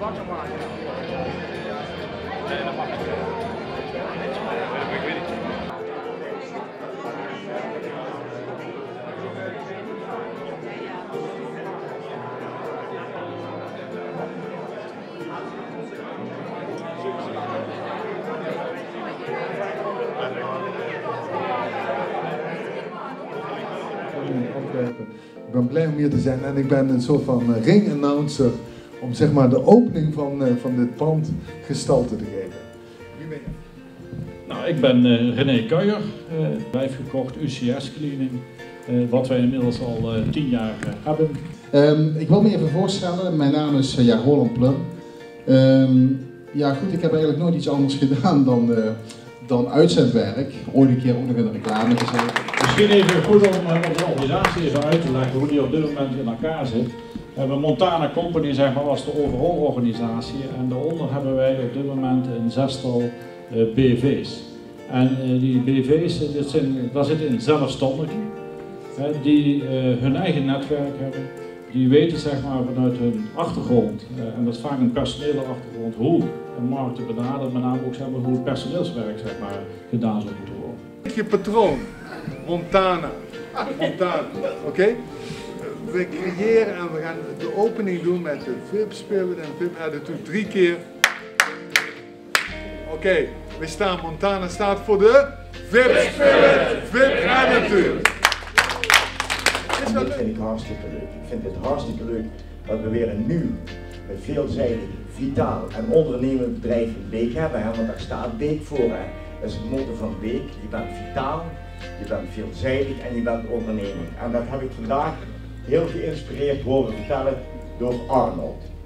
Ik ben blij om hier te zijn en ik ben een soort van ring-announcer om zeg maar de opening van dit pand gestalte te geven. Wie ben je? Nou, ik ben René Kuijer, bedrijf gekocht, UCS Cleaning, wat wij inmiddels al 10 jaar hebben. Ik wil me even voorstellen, mijn naam is Roland Plum. Ja goed, ik heb eigenlijk nooit iets anders gedaan dan uitzendwerk. Ooit een keer ook nog in de reclame gezeten. Misschien even goed om de organisatie even uit te leggen hoe die op dit moment in elkaar zit. We hebben Montana Company zeg maar, als de overall organisatie en daaronder hebben wij op dit moment een 6-tal BV's. En die BV's, daar zitten in zelfstandigen die hun eigen netwerk hebben. Die weten zeg maar, vanuit hun achtergrond, en dat is vaak een personele achtergrond, hoe een markt te benaderen, met name ook zeg maar, hoe het personeelswerk zeg maar, gedaan zou moeten worden. Je patroon, Montana, oké? We creëren en we gaan de opening doen met de VIP Spirit en VIP Attitude 3 keer. Oké, we staan, Montana staat voor de VIP Spirit, VIP Attitude. Dit vind ik hartstikke leuk. Ik vind het hartstikke leuk dat we weer een nieuw, veelzijdig, vitaal en ondernemend bedrijf in Beek hebben. Want daar staat Beek voor. Hè. Dat is het motto van Beek. Je bent vitaal, je bent veelzijdig en je bent ondernemend. En dat heb ik vandaag heel geïnspireerd horen vertellen door Arnold.